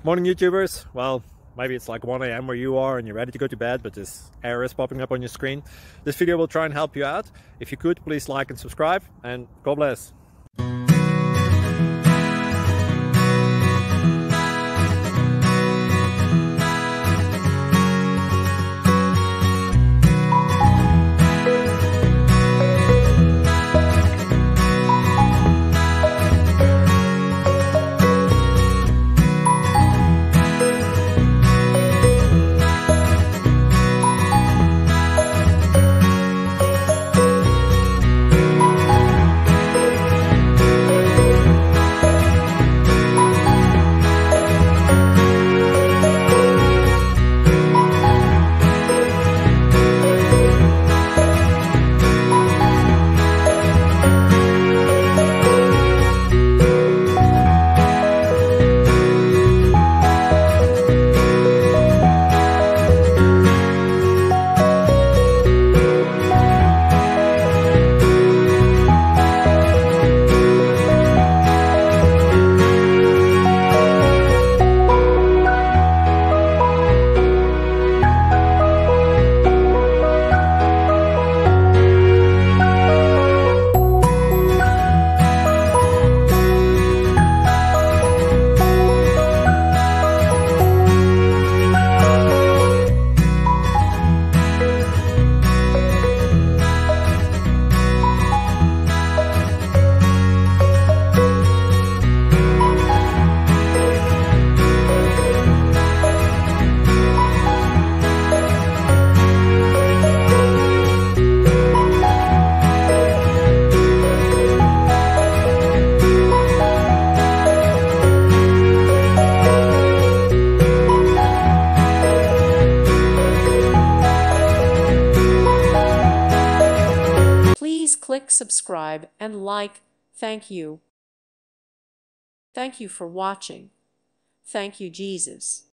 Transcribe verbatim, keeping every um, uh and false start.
Morning YouTubers. Well, maybe it's like one A M where you are and you're ready to go to bed, but this error is popping up on your screen. This video will try and help you out. If you could, please like and subscribe, and God bless. Please click subscribe and like. Thank you. Thank you for watching. Thank you, Jesus.